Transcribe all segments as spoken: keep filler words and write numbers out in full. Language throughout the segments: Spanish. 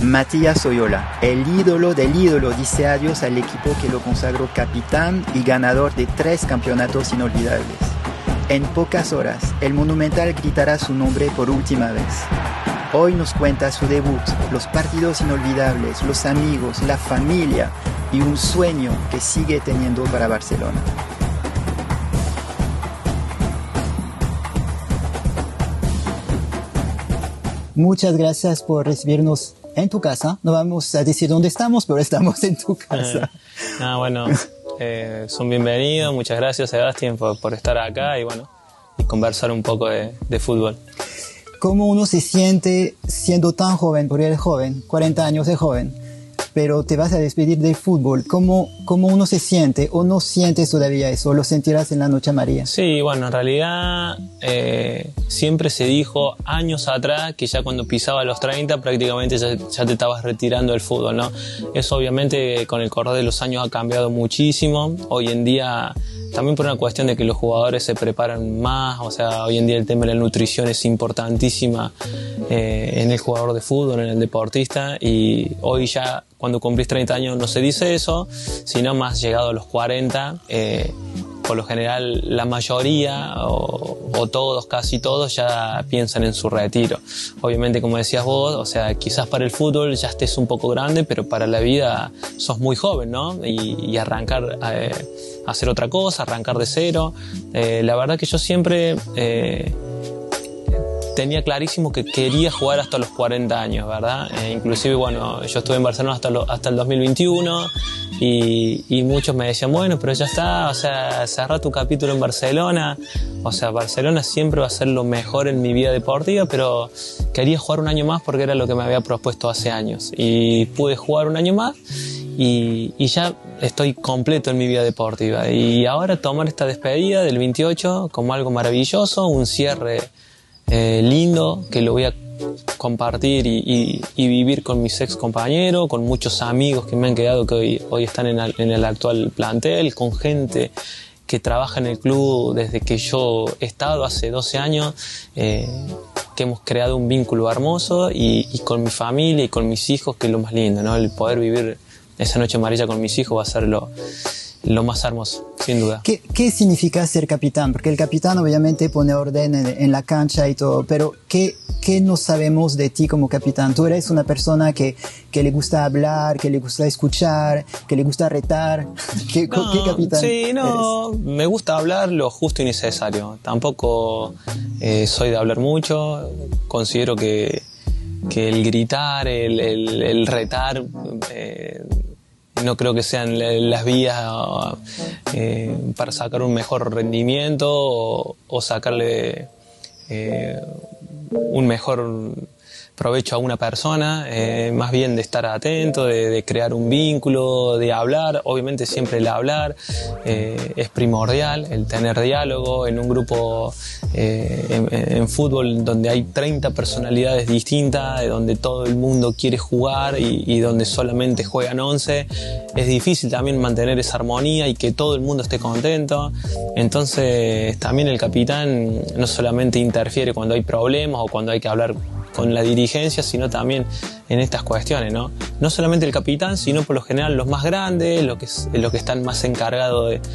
Matías Oyola, el ídolo del ídolo, dice adiós al equipo que lo consagró capitán y ganador de tres campeonatos inolvidables. En pocas horas, el Monumental gritará su nombre por última vez. Hoy nos cuenta su debut, los partidos inolvidables, los amigos, la familia y un sueño que sigue teniendo para Barcelona. Muchas gracias por recibirnos en tu casa. No vamos a decir dónde estamos, pero estamos en tu casa. Eh, ah, bueno, eh, son bienvenidos. Muchas gracias, Sebastián, por, por estar acá y bueno, y conversar un poco de, de fútbol. ¿Cómo uno se siente siendo tan joven? Porque eres joven, cuarenta años de joven, pero te vas a despedir del fútbol. ¿Cómo, cómo uno se siente o no sientes todavía eso? ¿Lo sentirás en la noche amarilla? Sí, bueno, en realidad eh, siempre se dijo años atrás que ya cuando pisaba los treinta prácticamente ya, ya te estabas retirando del fútbol, ¿no? Eso obviamente con el correr de los años ha cambiado muchísimo. Hoy en día, también por una cuestión de que los jugadores se preparan más, o sea, hoy en día el tema de la nutrición es importantísima eh, en el jugador de fútbol, en el deportista, y hoy ya cuando cumplís treinta años no se dice eso, sino más llegado a los cuarenta, eh, por lo general la mayoría o, o todos, casi todos ya piensan en su retiro. Obviamente, como decías vos, o sea, quizás para el fútbol ya estés un poco grande, pero para la vida sos muy joven, ¿no? Y, y arrancar eh, a hacer otra cosa, arrancar de cero. Eh, la verdad que yo siempre eh, tenía clarísimo que quería jugar hasta los cuarenta años, ¿verdad? Eh, inclusive, bueno, yo estuve en Barcelona hasta, lo, hasta el dos mil veintiuno y, y muchos me decían, bueno, pero ya está, o sea, cerrá tu capítulo en Barcelona. O sea, Barcelona siempre va a ser lo mejor en mi vida deportiva, pero quería jugar un año más porque era lo que me había propuesto hace años. Y pude jugar un año más y, y ya estoy completo en mi vida deportiva. Y ahora tomar esta despedida del veintiocho como algo maravilloso, un cierre Eh, lindo, que lo voy a compartir y, y, y vivir con mis ex compañeros, con muchos amigos que me han quedado que hoy, hoy están en el, en el actual plantel, con gente que trabaja en el club desde que yo he estado hace doce años, eh, que hemos creado un vínculo hermoso y, y con mi familia y con mis hijos, que es lo más lindo, ¿no? El poder vivir esa noche amarilla con mis hijos va a ser lo lo más hermoso, sin duda. ¿Qué, ¿Qué significa ser capitán? Porque el capitán obviamente pone orden en, en la cancha y todo, pero ¿qué, ¿qué no sabemos de ti como capitán? Tú eres una persona que, que le gusta hablar, que le gusta escuchar, que le gusta retar. ¿Qué, no, ¿qué capitán Sí, no, eres? Me gusta hablar lo justo y necesario. Tampoco eh, soy de hablar mucho. Considero que, que el gritar, el, el, el retar... Eh, no creo que sean las vías eh, para sacar un mejor rendimiento o, o sacarle eh, un mejor provecho a una persona, eh, más bien de estar atento, de, de crear un vínculo, de hablar. Obviamente siempre el hablar eh, es primordial, el tener diálogo en un grupo eh, en, en fútbol donde hay treinta personalidades distintas, donde todo el mundo quiere jugar y, y donde solamente juegan once. Es difícil también mantener esa armonía y que todo el mundo esté contento. Entonces también el capitán no solamente interfiere cuando hay problemas o cuando hay que hablar con la dirigencia, sino también en estas cuestiones, ¿no? No solamente el capitán, sino por lo general los más grandes, los que, los que están más encargados de,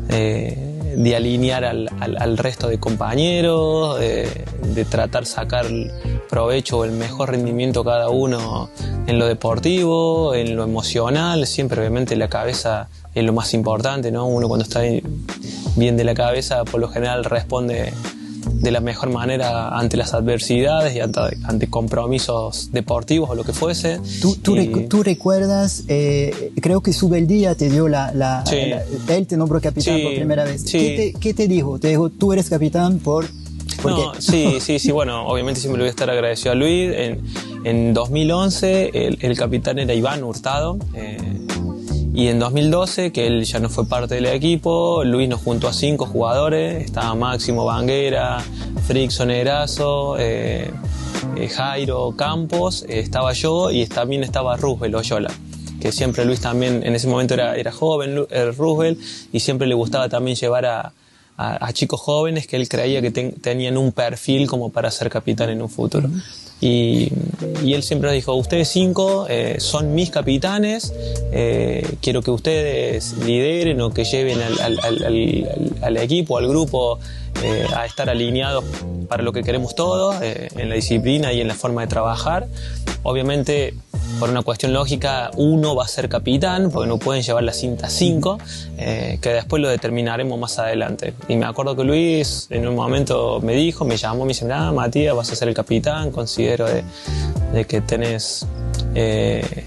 eh, de alinear al, al, al resto de compañeros, de, de tratar de sacar provecho o el mejor rendimiento cada uno en lo deportivo, en lo emocional. Siempre obviamente la cabeza es lo más importante, ¿no? Uno cuando está bien de la cabeza por lo general responde de la mejor manera ante las adversidades y ante, ante compromisos deportivos o lo que fuese. ¿Tú, tú, y... recu tú recuerdas, eh, creo que Subeldía te dio la, la, sí. la... Él te nombró capitán sí. por primera vez. Sí. ¿Qué, te, ¿Qué te dijo? Te dijo, tú eres capitán por... ¿Por no, qué? sí, sí, sí, bueno, obviamente siempre le voy a estar agradecido a Luis. En, en dos mil once el, el capitán era Iván Hurtado. Eh, Y en dos mil doce, que él ya no fue parte del equipo, Luis nos juntó a cinco jugadores. Estaba Máximo Banguera, Frickson Erazo, eh, eh, Jairo Campos, eh, estaba yo y también estaba Roosevelt Oyola, que siempre Luis también en ese momento era, era joven, eh, Roosevelt, y siempre le gustaba también llevar a, a, a chicos jóvenes que él creía que ten, tenían un perfil como para ser capitán en un futuro. Uh-huh. y, y él siempre nos dijo, ustedes cinco eh, son mis capitanes, eh, quiero que ustedes lideren o que lleven al, al, al, al, al equipo, al grupo, eh, a estar alineados para lo que queremos todos, eh, en la disciplina y en la forma de trabajar. Obviamente, por una cuestión lógica, uno va a ser capitán, porque no pueden llevar la cinta cinco, eh, que después lo determinaremos más adelante. Y me acuerdo que Luis en un momento me dijo, me llamó, me dice, ah, Matías, vas a ser el capitán, considero de, de que tenés eh,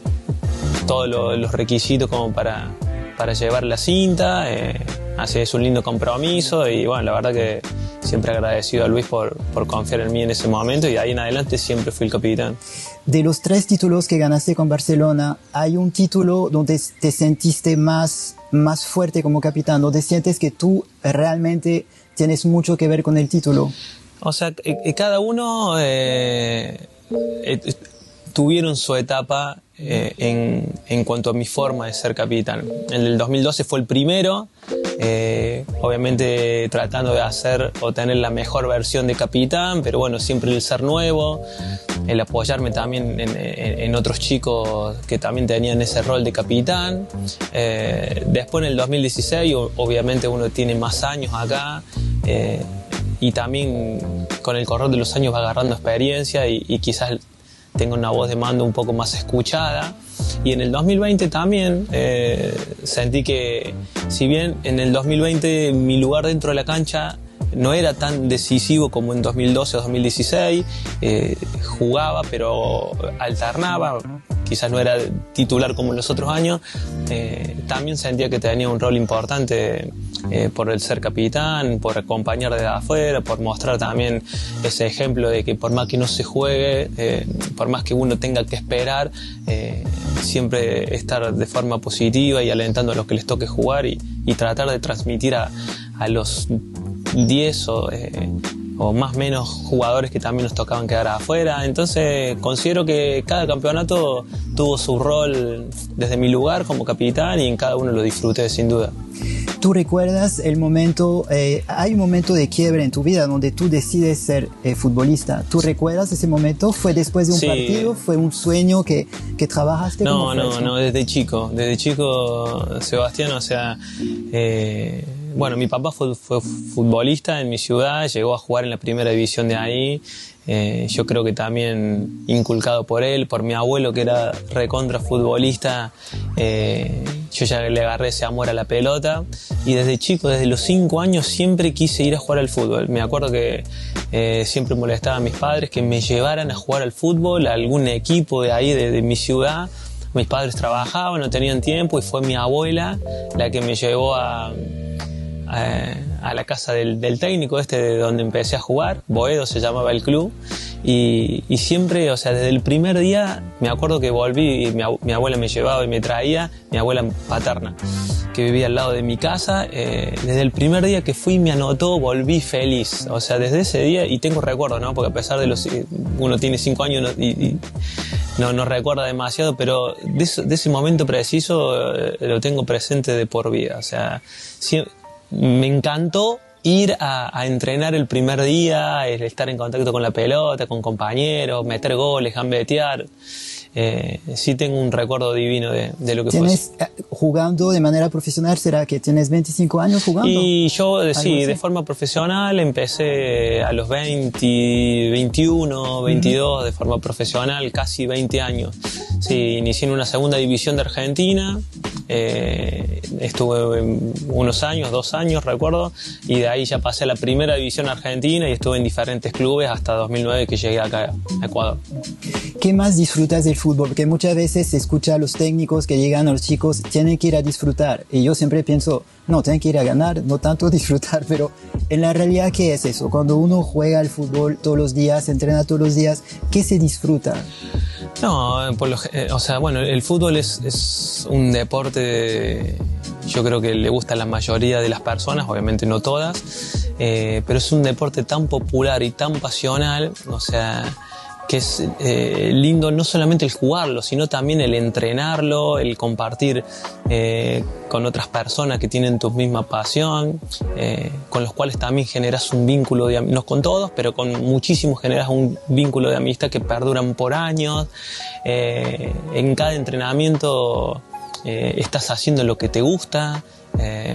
todos lo, los requisitos como para, para llevar la cinta, eh, así es un lindo compromiso y bueno, la verdad que siempre agradecido a Luis por, por confiar en mí en ese momento y de ahí en adelante siempre fui el capitán. De los tres títulos que ganaste con Barcelona, ¿hay un título donde te sentiste más, más fuerte como capitán, donde sientes que tú realmente tienes mucho que ver con el título? O sea, cada uno eh, eh, tuvieron su etapa eh, en, en cuanto a mi forma de ser capitán. En el dos mil doce fue el primero, eh, obviamente tratando de hacer o tener la mejor versión de capitán, pero bueno, siempre el ser nuevo, el apoyarme también en, en, en otros chicos que también tenían ese rol de capitán. Eh, después en el dos mil dieciséis, obviamente uno tiene más años acá, eh, y también con el correr de los años va agarrando experiencia y, y quizás tengo una voz de mando un poco más escuchada. Y en el dos mil veinte también eh, sentí que, si bien en el dos mil veinte mi lugar dentro de la cancha no era tan decisivo como en dos mil doce o dos mil dieciséis, eh, jugaba pero alternaba, quizás no era titular como en los otros años, eh, también sentía que tenía un rol importante eh, por el ser capitán, por acompañar desde afuera, por mostrar también ese ejemplo de que por más que no se juegue, eh, por más que uno tenga que esperar, eh, siempre estar de forma positiva y alentando a los que les toque jugar y, y tratar de transmitir a, a los diez o, eh, o más o menos jugadores que también nos tocaban quedar afuera. Entonces considero que cada campeonato tuvo su rol desde mi lugar como capitán y en cada uno lo disfruté sin duda. ¿Tú recuerdas el momento, eh, hay un momento de quiebre en tu vida donde tú decides ser eh, futbolista? ¿Tú recuerdas ese momento? ¿Fue después de un sí. partido? ¿Fue un sueño que, que trabajaste? No, no, no, desde chico, desde chico, Sebastián, o sea, eh, bueno, mi papá fue, fue futbolista en mi ciudad, llegó a jugar en la primera división de ahí. Eh, yo creo que también inculcado por él, por mi abuelo que era recontra futbolista, eh, yo ya le agarré ese amor a la pelota y desde chico, desde los cinco años siempre quise ir a jugar al fútbol. Me acuerdo que eh, siempre molestaba a mis padres que me llevaran a jugar al fútbol, a algún equipo de ahí de, de mi ciudad. Mis padres trabajaban, no tenían tiempo y fue mi abuela la que me llevó a... a a la casa del, del técnico este de donde empecé a jugar, Boedo se llamaba el club, y, y siempre, o sea, desde el primer día me acuerdo que volví y mi, mi abuela me llevaba y me traía, mi abuela paterna, que vivía al lado de mi casa, eh, desde el primer día que fui me anotó, volví feliz, o sea, desde ese día, y tengo recuerdo, ¿no? Porque a pesar de los, uno tiene cinco años y, y no, no recuerda demasiado, pero de, eso, de ese momento preciso eh, lo tengo presente de por vida, o sea, siempre, me encantó ir a, a entrenar el primer día, el estar en contacto con la pelota, con compañeros, meter goles, gambetear. Eh, sí tengo un recuerdo divino de, de lo que fue. ¿Tienes jugando de manera profesional? ¿Será que tienes veinticinco años jugando? Y yo, sí, de forma profesional empecé a los veinte, veintiuno, veintidós, uh-huh. De forma profesional, casi veinte años. Sí, inicié en una segunda división de Argentina, eh, estuve unos años, dos años recuerdo, y de ahí ya pasé a la primera división argentina y estuve en diferentes clubes hasta dos mil nueve que llegué acá a Ecuador. ¿Qué más disfrutas del fútbol? Porque muchas veces se escucha a los técnicos que llegan a los chicos, tienen que ir a disfrutar, y yo siempre pienso, no, tienen que ir a ganar, no tanto disfrutar, pero en la realidad, ¿qué es eso? Cuando uno juega al fútbol todos los días, entrena todos los días, ¿qué se disfruta? No, por lo, o sea, bueno, el fútbol es, es un deporte, yo creo que le gusta a la mayoría de las personas, obviamente no todas, eh, pero es un deporte tan popular y tan pasional, o sea, que es eh, lindo no solamente el jugarlo, sino también el entrenarlo, el compartir eh, con otras personas que tienen tu misma pasión, eh, con los cuales también generas un vínculo de amistad, no con todos, pero con muchísimos generas un vínculo de amistad que perduran por años. Eh, en cada entrenamiento eh, estás haciendo lo que te gusta. Eh,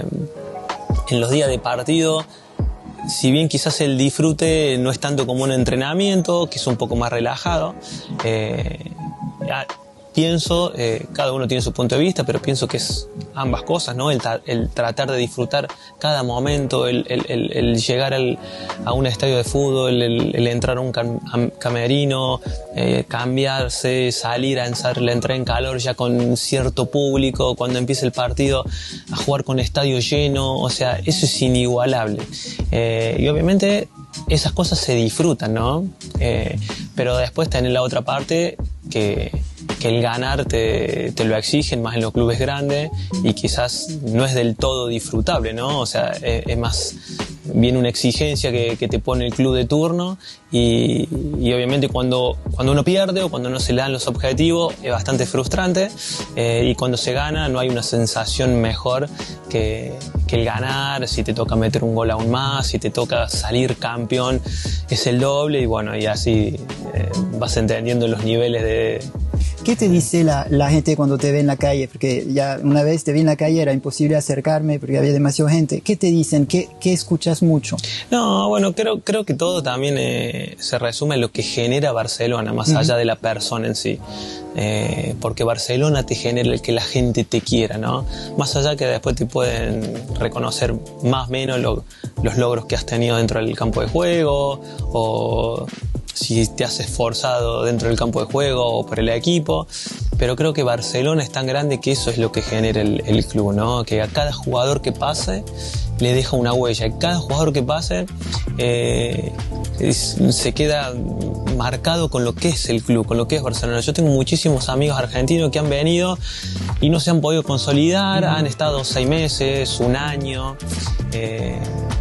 en los días de partido, si bien quizás el disfrute no es tanto como un entrenamiento, que es un poco más relajado, eh, pienso, eh, cada uno tiene su punto de vista, pero pienso que es ambas cosas, ¿no? El, el tratar de disfrutar cada momento, el, el, el, el llegar al, a un estadio de fútbol, el, el entrar a un cam, camerino, eh, cambiarse, salir a entrar, entrar en calor ya con cierto público, cuando empiece el partido a jugar con estadio lleno, o sea, eso es inigualable. Eh, y obviamente esas cosas se disfrutan, ¿no? Eh, pero después tenés la otra parte que... que el ganar te, te lo exigen más en los clubes grandes y quizás no es del todo disfrutable, ¿no? O sea, es, es más bien una exigencia que, que te pone el club de turno y, y obviamente cuando, cuando uno pierde o cuando no se le dan los objetivos es bastante frustrante, eh, y cuando se gana no hay una sensación mejor que, que el ganar. Si te toca meter un gol aún más, si te toca salir campeón es el doble y bueno, y así eh, vas entendiendo los niveles de... ¿Qué te dice la, la gente cuando te ve en la calle? Porque ya una vez te vi en la calle, era imposible acercarme porque había demasiada gente. ¿Qué te dicen? ¿Qué, qué escuchas mucho? No, bueno, creo, creo que todo también eh, se resume en lo que genera Barcelona, más uh-huh. allá de la persona en sí. Eh, porque Barcelona te genera el que la gente te quiera, ¿no? Más allá que después te pueden reconocer más o menos lo, los logros que has tenido dentro del campo de juego o... si te has esforzado dentro del campo de juego o por el equipo, pero creo que Barcelona es tan grande que eso es lo que genera el, el club, ¿no? Que a cada jugador que pase le deja una huella, y cada jugador que pase eh, es, se queda marcado con lo que es el club, con lo que es Barcelona. Yo tengo muchísimos amigos argentinos que han venido y no se han podido consolidar, mm. han estado seis meses, un año, eh,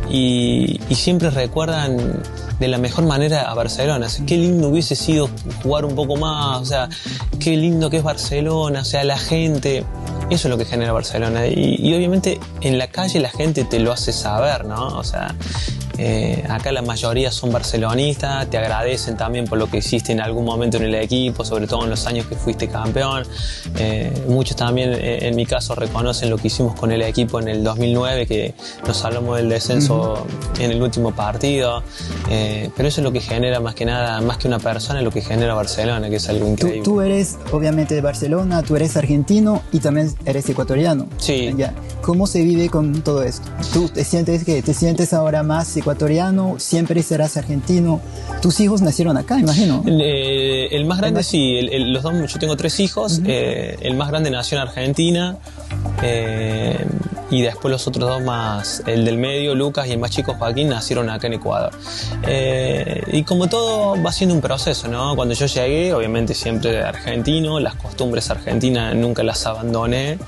y, y siempre recuerdan de la mejor manera a Barcelona. O sea, qué lindo hubiese sido jugar un poco más, o sea, qué lindo que es Barcelona, o sea, la gente, eso es lo que genera Barcelona. Y, y obviamente en la calle la gente te lo hace saber, ¿no? O sea, eh, acá la mayoría son barcelonistas, te agradecen también por lo que hiciste en algún momento en el equipo, sobre todo en los años que fuiste campeón. Eh, muchos también, eh, en mi caso, reconocen lo que hicimos con el equipo en el dos mil nueve, que nos salvamos del descenso uh-huh. en el último partido. Eh, pero eso es lo que genera más que nada, más que una persona, es lo que genera Barcelona, que es algo increíble. Tú, tú eres obviamente de Barcelona, tú eres argentino y también eres ecuatoriano. Sí. Ya. ¿Cómo se vive con todo esto? ¿Tú te sientes que te sientes ahora más ecuatoriano? ¿Siempre serás argentino? ¿Tus hijos nacieron acá, imagino? Eh, el más grande, el más... sí. El, el, los dos, yo tengo tres hijos. Uh-huh. eh, el más grande nació en Argentina. Eh, y después los otros dos más, el del medio, Lucas, y el más chico, Joaquín, nacieron acá en Ecuador. Eh, y como todo va siendo un proceso, ¿no? Cuando yo llegué, obviamente siempre argentino, las costumbres argentinas nunca las abandoné.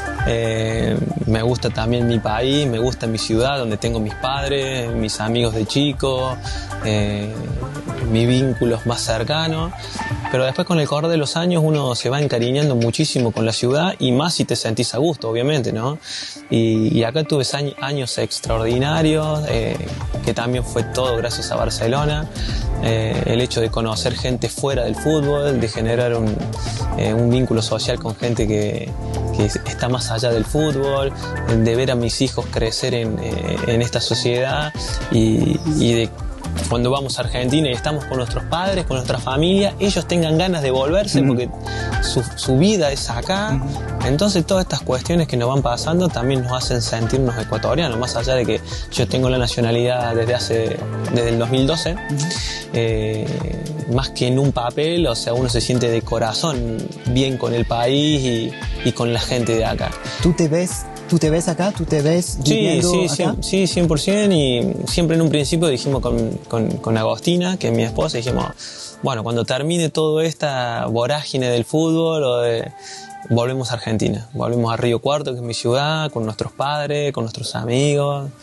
Eh, me gusta también mi país, me gusta mi ciudad donde tengo mis padres, mis amigos de chico, eh, mis vínculos más cercanos, pero después con el correr de los años uno se va encariñando muchísimo con la ciudad y más si te sentís a gusto, obviamente, ¿no? Y, y acá tuve años extraordinarios, eh, que también fue todo gracias a Barcelona. Eh, el hecho de conocer gente fuera del fútbol, de generar un, eh, un vínculo social con gente que, que está más allá del fútbol, de ver a mis hijos crecer en, eh, en esta sociedad y, y de cuando vamos a Argentina y estamos con nuestros padres, con nuestra familia, ellos tengan ganas de volverse, uh-huh. porque su, su vida es acá. Uh-huh. Entonces todas estas cuestiones que nos van pasando también nos hacen sentirnos ecuatorianos, más allá de que yo tengo la nacionalidad desde hace desde el dos mil doce. Uh-huh. eh, más que en un papel, o sea, uno se siente de corazón bien con el país y, y con la gente de acá. ¿Tú te ves ¿Tú te ves acá? ¿Tú te ves viviendo sí, sí, acá? Sí, cien por ciento, y siempre en un principio dijimos con, con, con Agostina, que es mi esposa, dijimos, bueno, cuando termine toda esta vorágine del fútbol, o de, volvemos a Argentina, volvemos a Río Cuarto, que es mi ciudad, con nuestros padres, con nuestros amigos,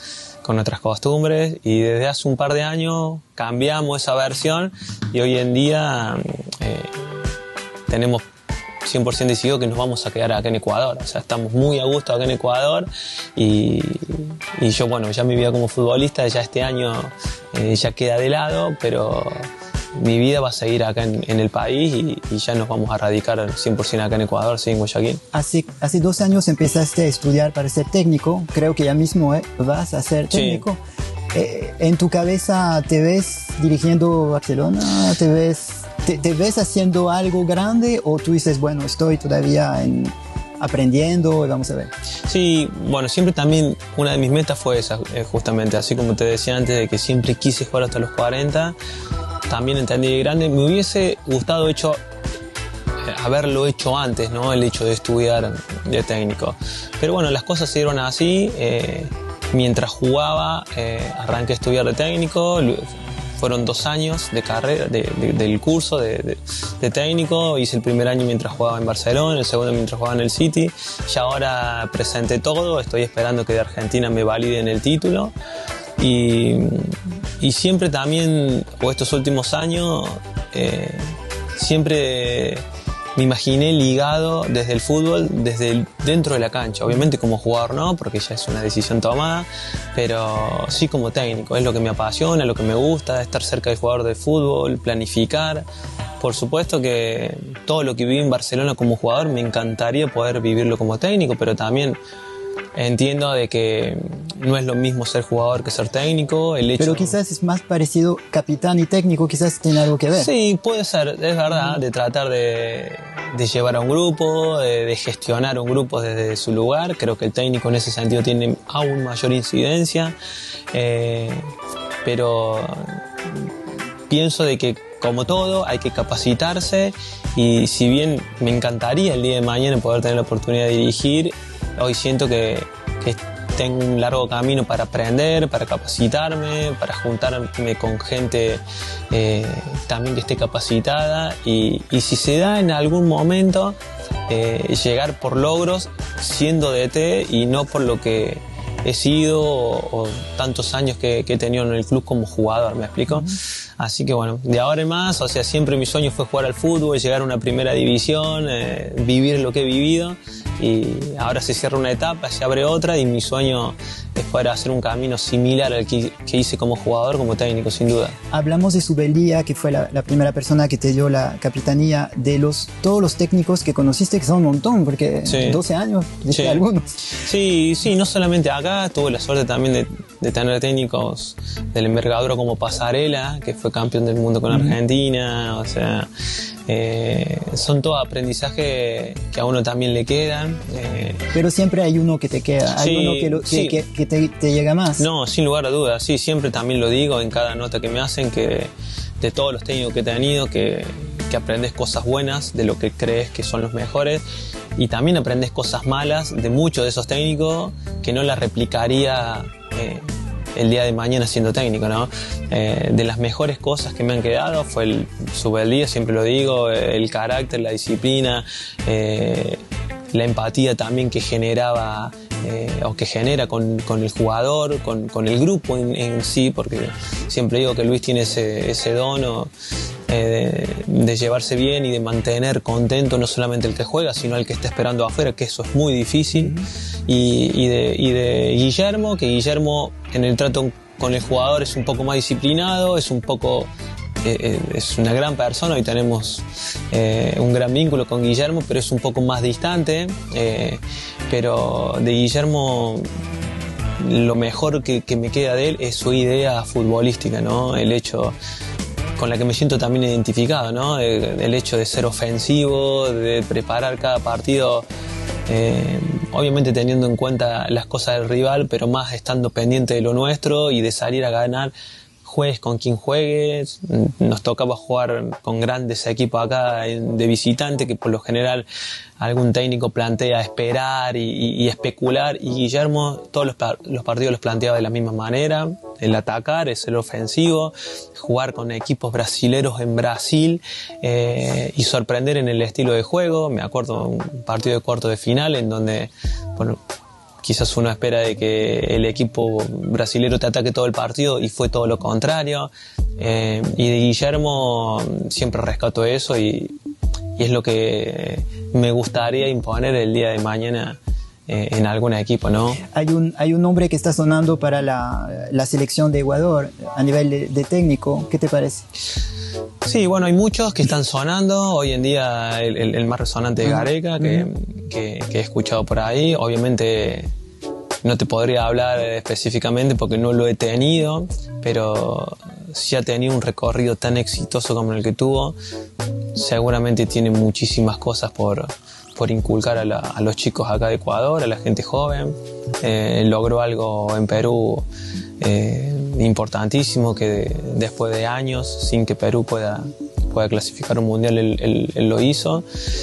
con nuestras costumbres, y desde hace un par de años cambiamos esa versión y hoy en día eh, tenemos cien por ciento decidido que nos vamos a quedar acá en Ecuador. O sea, estamos muy a gusto acá en Ecuador y, y yo, bueno, ya mi vida como futbolista ya este año eh, ya queda de lado, pero mi vida va a seguir acá en, en el país y, y ya nos vamos a radicar cien por ciento acá en Ecuador, sí, en Guayaquil. Hace, hace dos años empezaste a estudiar para ser técnico, creo que ya mismo eh, vas a ser técnico. Sí. Eh, ¿En tu cabeza te ves dirigiendo Barcelona? ¿Te ves, te, te ves haciendo algo grande o tú dices, bueno, estoy todavía en, aprendiendo y vamos a ver? Sí, bueno, siempre también una de mis metas fue esa, eh, justamente, así como te decía antes, de que siempre quise jugar hasta los cuarenta. También entendí de grande, me hubiese gustado hecho, eh, haberlo hecho antes, ¿no? El hecho de estudiar de técnico. Pero bueno, las cosas se dieron así. Eh, mientras jugaba, eh, arranqué a estudiar de técnico. Fueron dos años de carrera, de, de, del curso de, de, de técnico. Hice el primer año mientras jugaba en Barcelona, el segundo mientras jugaba en el City. Y ahora presenté todo, estoy esperando que de Argentina me validen el título. Y, y siempre también, o estos últimos años, eh, siempre me imaginé ligado desde el fútbol, desde el, dentro de la cancha. Obviamente como jugador no, porque ya es una decisión tomada, pero sí como técnico. Es lo que me apasiona, lo que me gusta, estar cerca del jugador de fútbol, planificar. Por supuesto que todo lo que viví en Barcelona como jugador me encantaría poder vivirlo como técnico, pero también entiendo de que no es lo mismo ser jugador que ser técnico. El hecho... Pero quizás es más parecido capitán y técnico, quizás tiene algo que ver. Sí, puede ser, es verdad, de tratar de, de llevar a un grupo, de, de gestionar un grupo desde su lugar. Creo que el técnico en ese sentido tiene aún mayor incidencia, eh, pero pienso de que como todo hay que capacitarse, y si bien me encantaría el día de mañana poder tener la oportunidad de dirigir, hoy siento que, que tengo un largo camino para aprender, para capacitarme, para juntarme con gente eh, también que esté capacitada, y, y si se da en algún momento eh, llegar por logros siendo D T y no por lo que he sido o, o tantos años que, que he tenido en el club como jugador, ¿me explico? Uh-huh. Así que bueno, de ahora en más, o sea, siempre mi sueño fue jugar al fútbol, llegar a una primera división, eh, vivir lo que he vivido, y ahora se cierra una etapa, se abre otra, y mi sueño es poder hacer un camino similar al que, que hice como jugador, como técnico, sin duda. Hablamos de Zubeldia, que fue la, la primera persona que te dio la capitanía, de los todos los técnicos que conociste, que son un montón, porque sí. doce años, dije sí. algunos. Sí, sí, no solamente acá, tuve la suerte también de, de tener técnicos del envergadura como Pasarela, que fue campeón del mundo con Argentina, o sea, eh, son todos aprendizajes que a uno también le quedan. Eh. Pero siempre hay uno que te queda, hay sí, uno que, lo, que, sí. que, que te, te llega más. No, sin lugar a dudas, sí, siempre también lo digo en cada nota que me hacen, que de todos los técnicos que he tenido, que, que aprendes cosas buenas de lo que crees que son los mejores, y también aprendes cosas malas de muchos de esos técnicos que no las replicaría eh, el día de mañana siendo técnico, ¿no? Eh, de las mejores cosas que me han quedado fue el Zubeldia, siempre lo digo, el carácter, la disciplina, eh, la empatía también que generaba eh, o que genera con, con el jugador, con, con el grupo en, en sí, porque siempre digo que Luis tiene ese, ese don o, eh, de, de llevarse bien y de mantener contento no solamente el que juega, sino el que está esperando afuera, que eso es muy difícil. Y, y, de, y de Guillermo, que Guillermo en el trato con el jugador es un poco más disciplinado, es un poco... Eh, es una gran persona y tenemos eh, un gran vínculo con Guillermo, pero es un poco más distante. Eh, pero de Guillermo lo mejor que, que me queda de él es su idea futbolística, ¿no? El hecho con la que me siento también identificado, ¿no? El, el hecho de ser ofensivo, de preparar cada partido, eh, obviamente teniendo en cuenta las cosas del rival, pero más estando pendiente de lo nuestro y de salir a ganar. Juegues con quien juegues, nos tocaba jugar con grandes equipos acá de visitante, que por lo general algún técnico plantea esperar y, y, y especular, y Guillermo todos los, los partidos los planteaba de la misma manera, el atacar, es el ofensivo, jugar con equipos brasileros en Brasil eh, y sorprender en el estilo de juego. Me acuerdo un partido de cuarto de final en donde, bueno, quizás uno espera de que el equipo brasilero te ataque todo el partido y fue todo lo contrario. Eh, y de Guillermo siempre rescato eso y, y es lo que me gustaría imponer el día de mañana eh, en algún equipo, ¿no? Hay un, hay un nombre que está sonando para la, la selección de Ecuador a nivel de, de técnico. ¿Qué te parece? Sí, bueno, hay muchos que están sonando. Hoy en día el, el, el más resonante es Gareca, que, uh-huh. que, que he escuchado por ahí. Obviamente no te podría hablar específicamente porque no lo he tenido, pero si ha tenido un recorrido tan exitoso como el que tuvo, seguramente tiene muchísimas cosas por, por inculcar a, la, a los chicos acá de Ecuador, a la gente joven. Eh, logró algo en Perú eh, importantísimo, que de, después de años sin que Perú pueda, pueda clasificar un mundial, él, él, él lo hizo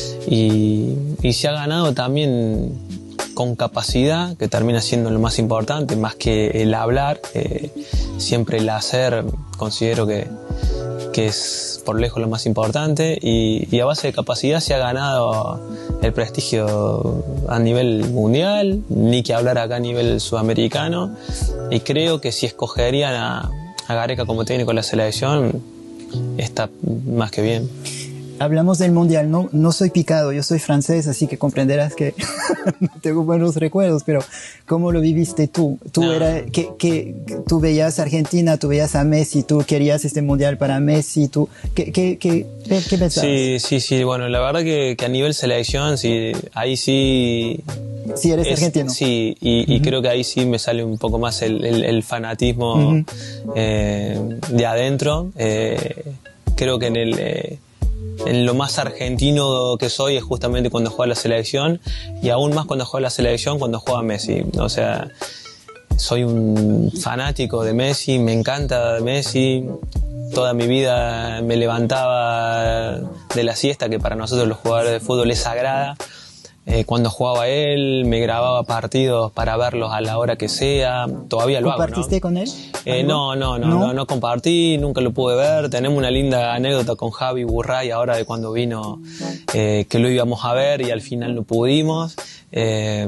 y, y se ha ganado también con capacidad, que termina siendo lo más importante, más que el hablar, eh, siempre el hacer considero que, que es por lejos lo más importante, y, y a base de capacidad se ha ganado el prestigio a nivel mundial, ni que hablar acá a nivel sudamericano, y creo que si escogerían a, a Gareca como técnico de la selección, está más que bien. Hablamos del mundial, no, no soy picado, yo soy francés, así que comprenderás que no tengo buenos recuerdos, pero ¿cómo lo viviste tú? Tú, no. era, que, que, tú veías a Argentina, tú veías a Messi, tú querías este mundial para Messi, tú, ¿qué, qué, qué, qué pensabas? Sí, sí, sí, bueno, la verdad que, que a nivel selección, sí, ahí sí... Sí, eres es, argentino. Sí, y, y uh-huh. creo que ahí sí me sale un poco más el, el, el fanatismo uh-huh. eh, de adentro. Eh, creo que en el... Eh, en lo más argentino que soy es justamente cuando juega la selección, y aún más cuando juega la selección, cuando juega Messi. O sea, soy un fanático de Messi, me encanta Messi. Toda mi vida me levantaba de la siesta, que para nosotros los jugadores de fútbol es sagrada. Eh, cuando jugaba él, me grababa partidos para verlos a la hora que sea. Todavía lo hago, ¿no? ¿Compartiste con él? Eh, no, no, no, no, no, no compartí, nunca lo pude ver. Tenemos una linda anécdota con Javi Burray ahora de cuando vino, eh, que lo íbamos a ver y al final no pudimos. Eh,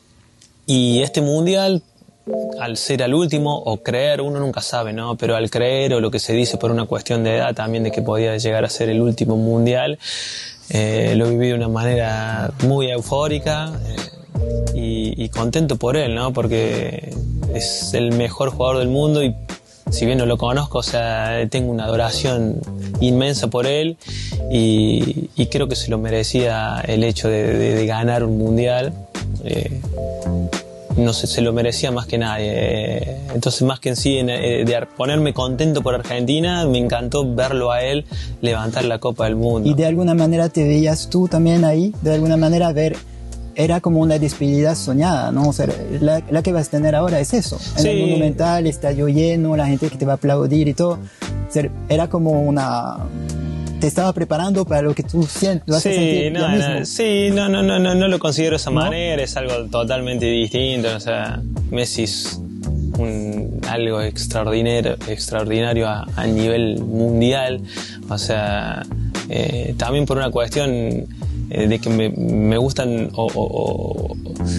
y este mundial, al ser al último, o creer, uno nunca sabe, ¿no? Pero al creer, o lo que se dice por una cuestión de edad también, de que podía llegar a ser el último mundial, Eh, lo viví de una manera muy eufórica eh, y, y contento por él, ¿no? Porque es el mejor jugador del mundo y si bien no lo conozco, o sea, tengo una adoración inmensa por él y, y creo que se lo merecía el hecho de, de, de ganar un mundial. Eh, no sé, se lo merecía más que nadie. Entonces, más que en sí, de ponerme contento por Argentina, me encantó verlo a él levantar la Copa del Mundo. Y de alguna manera te veías tú también ahí, de alguna manera ver, era como una despedida soñada, ¿no? O sea, la, la que vas a tener ahora es eso. En sí. El Monumental, estadio lleno, la gente que te va a aplaudir y todo. O sea, era como una... te estaba preparando para lo que tú sientes, lo haces sí, sentir no, ya mismo. No, sí, no, no, no, no, no lo considero de esa ¿No? manera, es algo totalmente distinto. O sea, Messi es un, algo extraordinario, extraordinario a, a nivel mundial. O sea, eh, también por una cuestión eh, de que me, me gustan o, o, o,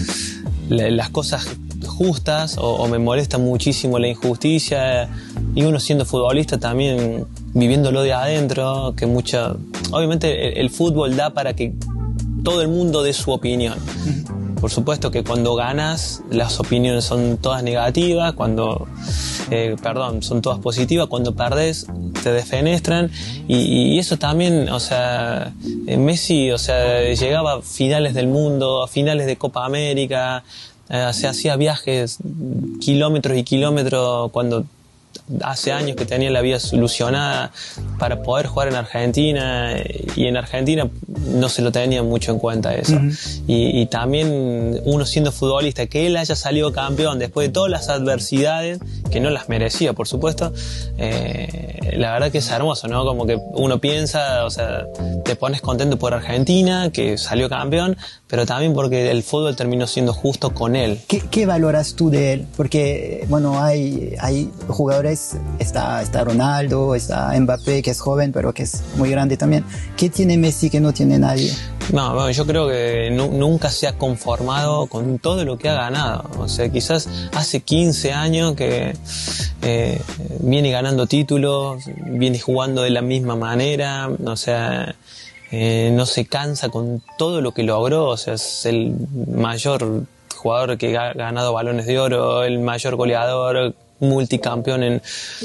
las cosas justas, o, o me molesta muchísimo la injusticia, y uno siendo futbolista también viviéndolo de adentro, que mucha, obviamente el, el fútbol da para que todo el mundo dé su opinión. Por supuesto que cuando ganas las opiniones son todas negativas, cuando eh, perdón, son todas positivas, cuando perdés te defenestran, y, y eso también, o sea, Messi, o sea, llegaba a finales del mundo, a finales de Copa América, eh, se hacía viajes kilómetros y kilómetros cuando hace años que tenía la vida solucionada para poder jugar en Argentina, y en Argentina no se lo tenía mucho en cuenta eso. Uh-huh. y, y también uno siendo futbolista, que él haya salido campeón después de todas las adversidades, que no las merecía, por supuesto, eh, la verdad que es hermoso, ¿no? Como que uno piensa, o sea, te pones contento por Argentina, que salió campeón, pero también porque el fútbol terminó siendo justo con él. ¿Qué, qué valoras tú de él? Porque, bueno, hay, hay jugadores ves, está, está Ronaldo, está Mbappé, que es joven, pero que es muy grande también. ¿Qué tiene Messi que no tiene nadie? No, bueno, yo creo que nu nunca se ha conformado con todo lo que ha ganado. O sea, quizás hace quince años que eh, viene ganando títulos, viene jugando de la misma manera, o sea, eh, no se cansa con todo lo que logró. O sea, es el mayor jugador que ha ganado balones de oro, el mayor goleador, multicampeón en,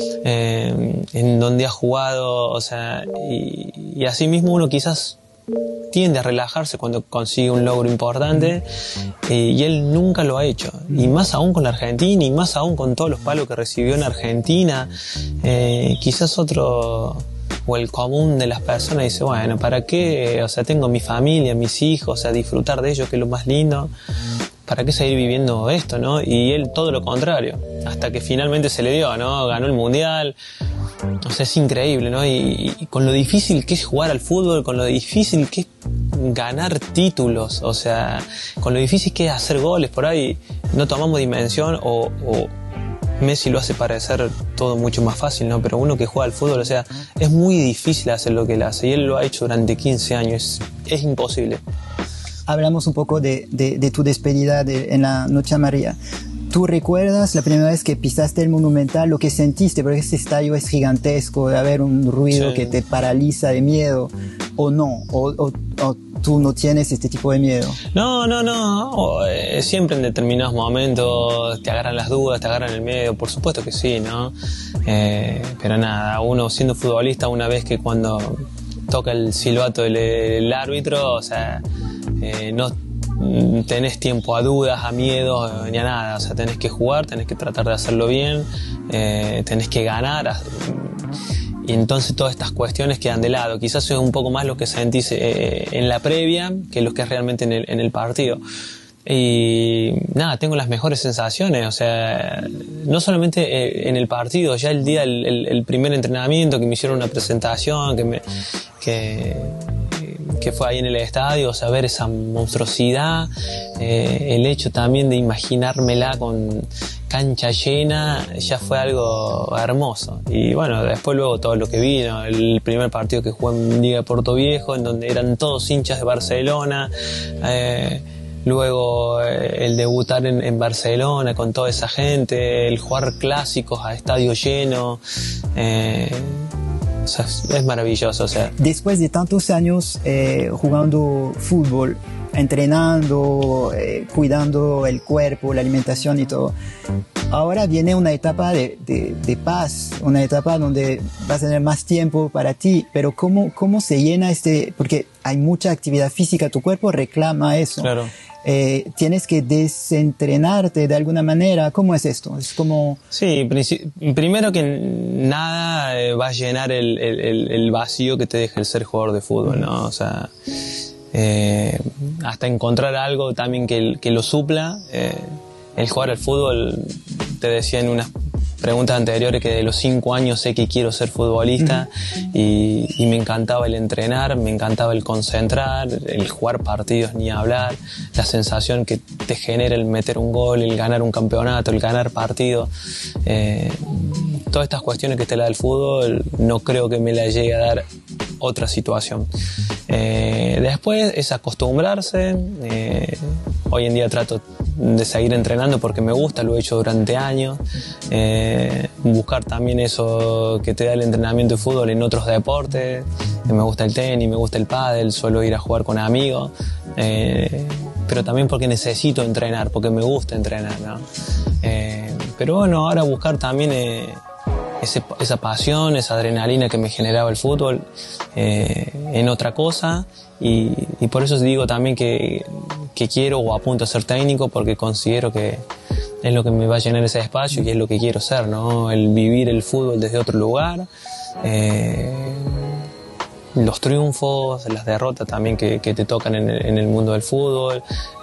eh, en donde ha jugado, o sea, y, y así mismo uno quizás tiende a relajarse cuando consigue un logro importante, eh, y él nunca lo ha hecho, y más aún con la Argentina, y más aún con todos los palos que recibió en Argentina. Eh, quizás otro, o el común de las personas dice, bueno, ¿para qué? O sea, tengo mi familia, mis hijos, o sea, disfrutar de ellos, que es lo más lindo. ¿Para qué seguir viviendo esto, no? Y él todo lo contrario, hasta que finalmente se le dio, ¿no? Ganó el Mundial. O sea, es increíble, ¿no? Y, y con lo difícil que es jugar al fútbol, con lo difícil que es ganar títulos, o sea, con lo difícil que es hacer goles, por ahí no tomamos dimensión, o, o Messi lo hace parecer todo mucho más fácil, ¿no? Pero uno que juega al fútbol, o sea, es muy difícil hacer lo que él hace, y él lo ha hecho durante quince años, es, es imposible. Hablamos un poco de, de, de tu despedida de, en la Noche Amarilla. ¿Tú recuerdas la primera vez que pisaste el Monumental, lo que sentiste? Porque ese estadio es gigantesco, de haber un ruido sí. que te paraliza de miedo, o no, o, o, o tú no tienes este tipo de miedo. No, no, no, eh, siempre en determinados momentos te agarran las dudas, te agarran el miedo, por supuesto que sí, ¿no? Eh, pero nada, uno siendo futbolista, una vez que cuando toca el silbato del, del árbitro, o sea, eh, no tenés tiempo a dudas, a miedos, ni a nada. O sea, tenés que jugar, tenés que tratar de hacerlo bien, eh, tenés que ganar, y entonces todas estas cuestiones quedan de lado. Quizás es un poco más lo que sentís eh, en la previa que lo que es realmente en el, en el partido. Y nada, tengo las mejores sensaciones, o sea, no solamente en el partido, ya el día, el, el, el primer entrenamiento, que me hicieron una presentación, que me, que, que fue ahí en el estadio, o sea, ver esa monstruosidad, eh, el hecho también de imaginármela con cancha llena, ya fue algo hermoso. Y bueno, después luego todo lo que vino, el primer partido que jugué en Liga de Puerto Viejo, en donde eran todos hinchas de Barcelona, eh, luego eh, el debutar en, en Barcelona con toda esa gente, el jugar clásicos a estadio lleno, eh, o sea, es, es maravilloso. O sea. Después de tantos años eh, jugando fútbol, entrenando, eh, cuidando el cuerpo, la alimentación y todo, ahora viene una etapa de, de, de paz, una etapa donde vas a tener más tiempo para ti, pero ¿cómo, cómo se llena este? Porque hay mucha actividad física, tu cuerpo reclama eso. Claro. Eh, tienes que desentrenarte de alguna manera. ¿Cómo es esto? Es como... Sí, primero que nada eh, va a llenar el, el, el vacío que te deja el ser jugador de fútbol, ¿no? O sea, eh, hasta encontrar algo también que, que lo supla. Eh, el jugar al fútbol, te decía en unas preguntas anteriores que de los cinco años sé que quiero ser futbolista, uh-huh. y, y me encantaba el entrenar, me encantaba el concentrar, el jugar partidos ni hablar, la sensación que te genera el meter un gol, el ganar un campeonato, el ganar partidos, eh, todas estas cuestiones que te la da el fútbol no creo que me la llegue a dar otra situación. Eh, después es acostumbrarse, eh, hoy en día trato de seguir entrenando porque me gusta, lo he hecho durante años, eh, buscar también eso que te da el entrenamiento de fútbol en otros deportes, me gusta el tenis, me gusta el pádel, suelo ir a jugar con amigos, eh, pero también porque necesito entrenar, porque me gusta entrenar, ¿no? Eh, pero bueno, ahora buscar también eh, ese, esa pasión, esa adrenalina que me generaba el fútbol eh, en otra cosa, y, y por eso digo también que, que quiero o apunto a ser técnico, porque considero que es lo que me va a llenar ese espacio y es lo que quiero ser, ¿no? El vivir el fútbol desde otro lugar, eh, los triunfos, las derrotas también que, que te tocan en el, en el mundo del fútbol,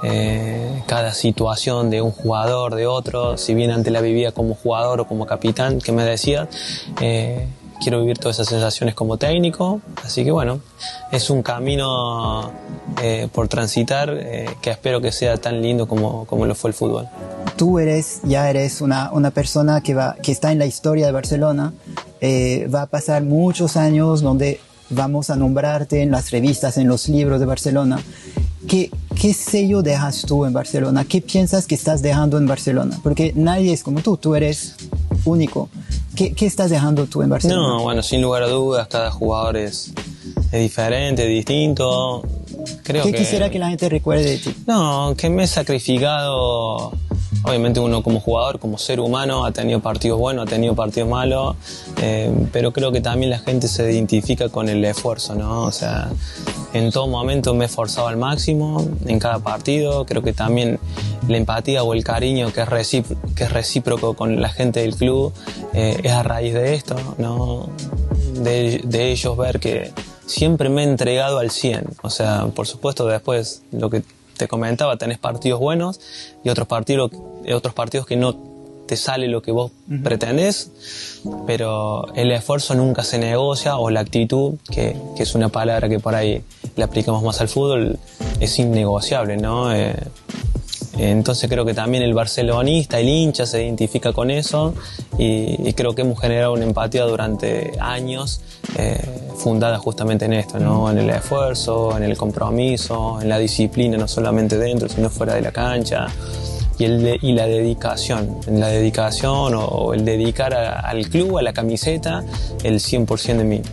eh, cada situación de un jugador, de otro, si bien antes la vivía como jugador o como capitán, que me decías, eh, quiero vivir todas esas sensaciones como técnico, así que bueno, es un camino eh, por transitar, eh, que espero que sea tan lindo como, como lo fue el fútbol. tú eres, ya eres una, una persona que, va, que está en la historia de Barcelona. Eh, va a pasar muchos años donde vamos a nombrarte en las revistas, en los libros de Barcelona. ¿Qué, qué sello dejas tú en Barcelona? ¿Qué piensas que estás dejando en Barcelona? Porque nadie es como tú, tú eres único. ¿Qué, qué estás dejando tú en Barcelona? No, bueno, sin lugar a dudas, cada jugador es, es diferente, distinto. Creo ¿Qué que, quisiera que la gente recuerde de ti? No, que me he sacrificado. Obviamente uno como jugador, como ser humano, ha tenido partidos buenos, ha tenido partidos malos, eh, pero creo que también la gente se identifica con el esfuerzo, ¿no? O sea, en todo momento me he esforzado al máximo, en cada partido. Creo que también la empatía o el cariño que es, recíproco, que es recíproco con la gente del club eh, es a raíz de esto, ¿no? De, de ellos ver que siempre me he entregado al cien. O sea, por supuesto, después lo que te comentaba, tenés partidos buenos y otros partidos, otros partidos que no te sale lo que vos uh-huh. pretendés, pero el esfuerzo nunca se negocia, o la actitud, que, que es una palabra que por ahí le aplicamos más al fútbol, es innegociable, ¿no? Eh, entonces creo que también el barcelonista, el hincha, se identifica con eso, y, y creo que hemos generado una empatía durante años eh, fundada justamente en esto, ¿no? En el esfuerzo, en el compromiso, en la disciplina, no solamente dentro, sino fuera de la cancha, y, el de, y la dedicación, en la dedicación o, o el dedicar a, al club, a la camiseta, el cien por ciento de mí.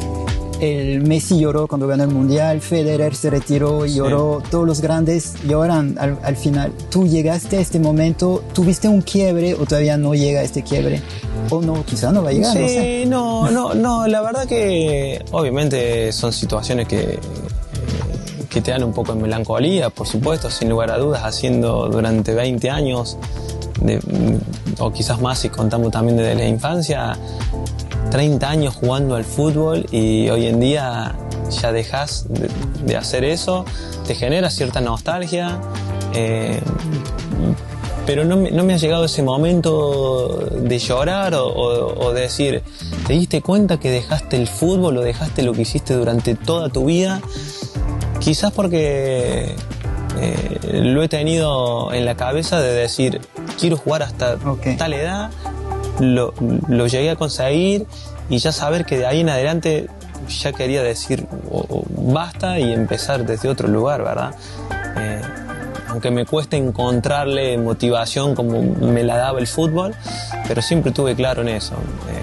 El Messi lloró cuando ganó el Mundial, Federer se retiró y lloró, sí. Todos los grandes lloran al, al final. ¿Tú llegaste a este momento, tuviste un quiebre o todavía no llega a este quiebre? O no, quizá no va a llegar, sí, no sé. no, no, no, la verdad que obviamente son situaciones que, que te dan un poco de melancolía, por supuesto, sin lugar a dudas, haciendo durante veinte años, de, o quizás más si contamos también desde la infancia, treinta años jugando al fútbol, y hoy en día ya dejas de, de hacer eso, te genera cierta nostalgia, eh, pero no me, no me ha llegado ese momento de llorar o, o, o de decir, ¿te diste cuenta que dejaste el fútbol o dejaste lo que hiciste durante toda tu vida? Quizás porque eh, lo he tenido en la cabeza de decir, quiero jugar hasta okay. tal edad. Lo, lo llegué a conseguir, y ya saber que de ahí en adelante ya quería decir o, o basta y empezar desde otro lugar, ¿verdad? Eh, aunque me cueste encontrarle motivación como me la daba el fútbol, pero siempre tuve claro en eso.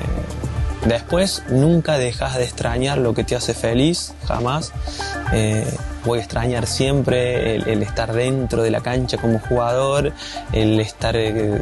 Eh, después nunca dejas de extrañar lo que te hace feliz, jamás. Eh, voy a extrañar siempre el, el estar dentro de la cancha como jugador, el estar eh,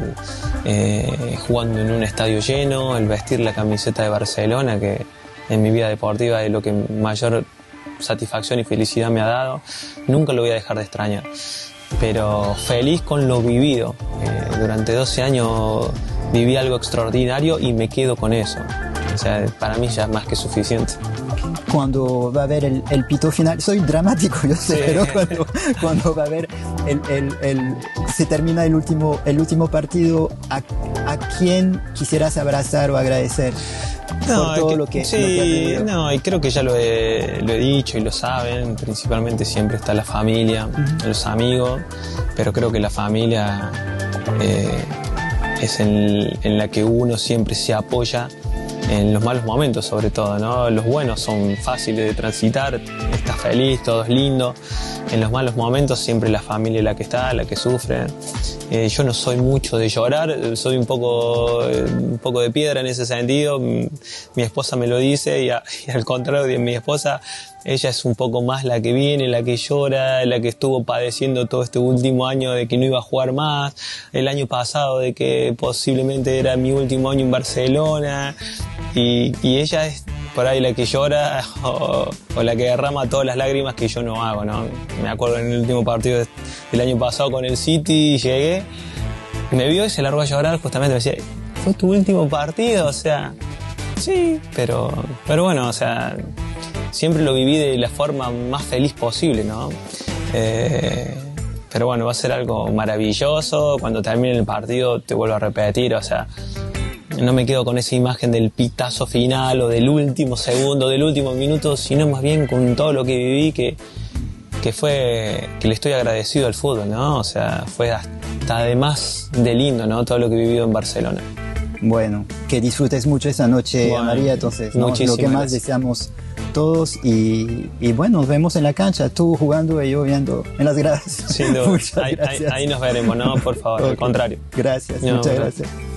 eh, jugando en un estadio lleno, el vestir la camiseta de Barcelona, que en mi vida deportiva es lo que mayor satisfacción y felicidad me ha dado. Nunca lo voy a dejar de extrañar, pero feliz con lo vivido. Eh, durante doce años viví algo extraordinario y me quedo con eso. O sea, para mí ya es más que suficiente. Cuando va a haber el, el pito final, soy dramático, yo sé, sí. Pero cuando, cuando va a haber el, el, el, se termina el último, el último partido, ¿a, a quién quisieras abrazar o agradecer no, por todo que, lo que, sí, lo que has no, y creo que ya lo he, lo he dicho y lo saben, principalmente siempre está la familia, uh-huh. los amigos, pero creo que la familia eh, es en, en la que uno siempre se apoya en los malos momentos, sobre todo, ¿no? Los buenos son fáciles de transitar, estás feliz, todo es lindo. En los malos momentos siempre la familia es la que está, la que sufre. Eh, yo no soy mucho de llorar, soy un poco, un poco de piedra en ese sentido. Mi esposa me lo dice, y, a, y al contrario de mi esposa, ella es un poco más la que viene, la que llora, la que estuvo padeciendo todo este último año de que no iba a jugar más, el año pasado de que posiblemente era mi último año en Barcelona, y, y ella es por ahí la que llora o, o la que derrama todas las lágrimas que yo no hago, ¿no? Me acuerdo en el último partido de, del año pasado con el City, llegué, me vio y se largó a llorar, justamente me decía, ¿fue tu último partido? O sea, sí, pero, pero bueno, o sea, siempre lo viví de la forma más feliz posible, ¿no? Eh, pero bueno, va a ser algo maravilloso. Cuando termine el partido, te vuelvo a repetir, o sea, no me quedo con esa imagen del pitazo final o del último segundo, del último minuto, sino más bien con todo lo que viví, que, que fue, que le estoy agradecido al fútbol, ¿no? O sea, fue hasta además de lindo, ¿no? Todo lo que he vivido en Barcelona. Bueno, que disfrutes mucho esa noche, bueno, María, entonces, ¿no? Lo que más gracias. Deseamos todos y, y bueno, nos vemos en la cancha, tú jugando y yo viendo en las gradas. Sí, no, muchas ahí, gracias. Ahí, ahí nos veremos, ¿no? Por favor, okay. Al contrario. Gracias, no, muchas gracias.